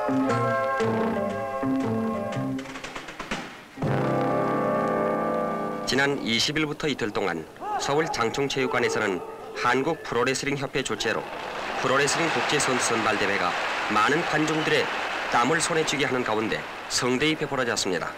지난 20일부터 이틀 동안 서울 장충체육관에서는 한국 프로레슬링협회 주최로 프로레슬링 국제선수 선발대회가 많은 관중들의 땀을 손에 쥐게 하는 가운데 성대히 베풀어졌습니다.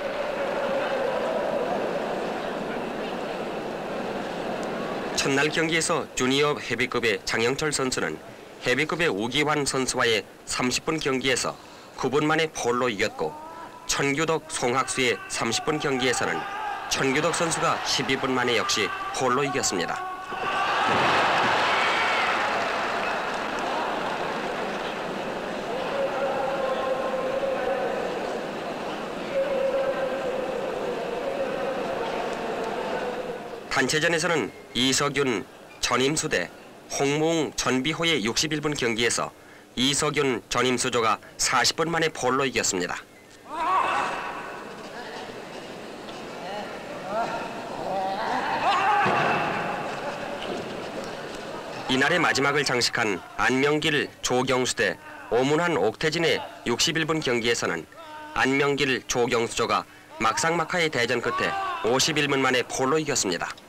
첫날 경기에서 주니어 헤비급의 장영철 선수는 헤비급의 우기환 선수와의 30분 경기에서 9분 만에 폴로 이겼고, 천규덕 송학수의 30분 경기에서는 천규덕 선수가 12분 만에 역시 폴로 이겼습니다. 단체전에서는 이석윤, 전임수 대 홍무웅, 전비호의 61분 경기에서 이석윤, 전임수조가 40분 만에 폴로 이겼습니다. 이날의 마지막을 장식한 안명길, 조경수 대 오문환, 옥태진의 61분 경기에서는 안명길, 조경수조가 막상막하의 대전 끝에 51분 만에 폴로 이겼습니다.